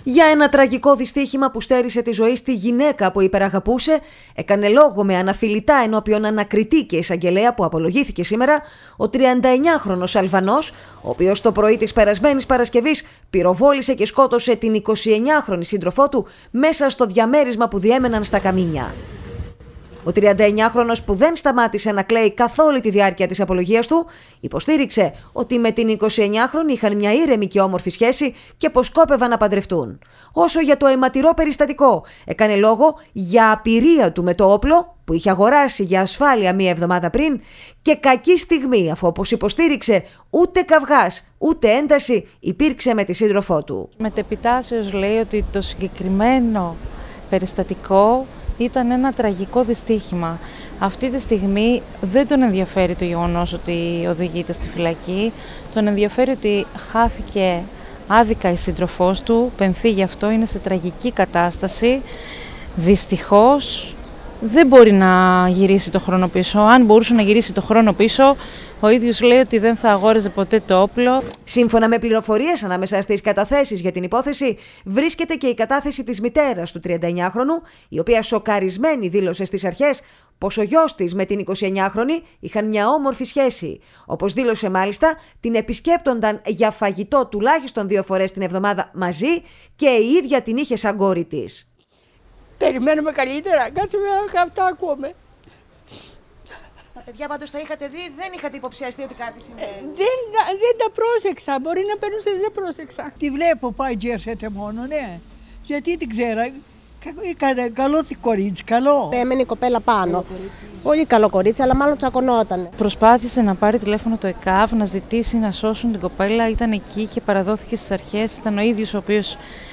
Για ένα τραγικό δυστύχημα που στέρισε τη ζωή στη γυναίκα που υπεραγαπούσε, έκανε λόγο με αναφιλητά ενώπιον ανακριτή και εισαγγελέα που απολογήθηκε σήμερα ο 39χρονος Αλβανός, ο οποίος το πρωί της περασμένης Παρασκευής πυροβόλησε και σκότωσε την 29χρονη σύντροφό του μέσα στο διαμέρισμα που διέμεναν στα καμίνια. Ο 39χρονος, που δεν σταμάτησε να κλαίει καθ' όλη τη διάρκεια της απολογίας του, υποστήριξε ότι με την 29χρονη είχαν μια ήρεμη και όμορφη σχέση και πως σκόπευαν να παντρευτούν. Όσο για το αιματηρό περιστατικό, έκανε λόγο για απειρία του με το όπλο που είχε αγοράσει για ασφάλεια μία εβδομάδα πριν και κακή στιγμή, αφού, όπως υποστήριξε, ούτε καυγάς ούτε ένταση υπήρξε με τη σύντροφό του. Μετεπιτάσεως λέει ότι το συγκεκριμένο περιστατικό ήταν ένα τραγικό δυστύχημα. Αυτή τη στιγμή δεν τον ενδιαφέρει το γεγονός ότι οδηγείται στη φυλακή. Τον ενδιαφέρει ότι χάθηκε άδικα η σύντροφός του, πενθεί γι' αυτό, είναι σε τραγική κατάσταση. Δυστυχώς δεν μπορεί να γυρίσει το χρόνο πίσω. Αν μπορούσε να γυρίσει το χρόνο πίσω, ο ίδιος λέει ότι δεν θα αγόραζε ποτέ το όπλο. Σύμφωνα με πληροφορίες ανάμεσα στις καταθέσεις για την υπόθεση, βρίσκεται και η κατάθεση της μητέρας του 39χρονου, η οποία σοκαρισμένη δήλωσε στις αρχές πως ο γιος της με την 29χρονη είχαν μια όμορφη σχέση. Όπως δήλωσε μάλιστα, την επισκέπτονταν για φαγητό τουλάχιστον 2 φορές την εβδομάδα μαζί και η ίδια την είχε σαν κόρη της. Περιμένουμε καλύτερα, κάτι με αυτά ακούμε. Τα παιδιά πάντως τα είχατε δει, δεν είχατε υποψιαστεί ότι κάτι συμβαίνει. Δεν τα πρόσεξα, μπορεί να περνούσε, δεν πρόσεξα. Τη βλέπω πάει και έρχεται μόνο, ναι. Γιατί την ξέρω, καλό κορίτσι, καλό. Έμενε η κοπέλα πάνω. Πολύ καλό κορίτσι, αλλά μάλλον τσακωνόταν. Προσπάθησε να πάρει τηλέφωνο το ΕΚΑΒ, να ζητήσει να σώσουν την κοπέλα, ήταν εκεί και παραδόθηκε στις αρχές. Ήταν ο ίδιος ο οποίος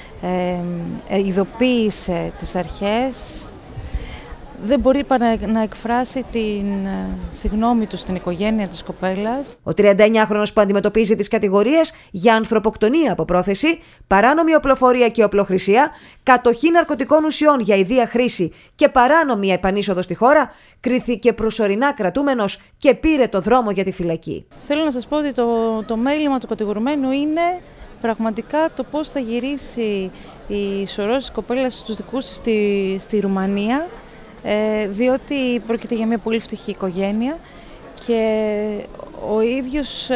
ειδοποίησε τις αρχές. Δεν μπορεί παρά να εκφράσει την συγγνώμη του στην οικογένεια της κοπέλας. Ο 39χρονος, που αντιμετωπίζει τις κατηγορίες για ανθρωποκτονία από πρόθεση, παράνομη οπλοφορία και οπλοχρησία, κατοχή ναρκωτικών ουσιών για ιδία χρήση και παράνομη επανείσοδο στη χώρα, κρίθηκε προσωρινά κρατούμενος και πήρε το δρόμο για τη φυλακή. Θέλω να σας πω ότι το μέλημα του κατηγορουμένου είναι πραγματικά το πώς θα γυρίσει η σωρός της κοπέλας στους δικούς της στη Ρουμανία, διότι πρόκειται για μια πολύ φτωχή οικογένεια και ο ίδιος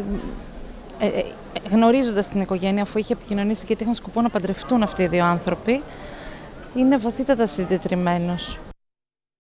γνωρίζοντας την οικογένεια, αφού είχε επικοινωνήσει και είχαν σκοπό να παντρευτούν αυτοί οι δύο άνθρωποι, είναι βαθύτατα συντετριμμένος.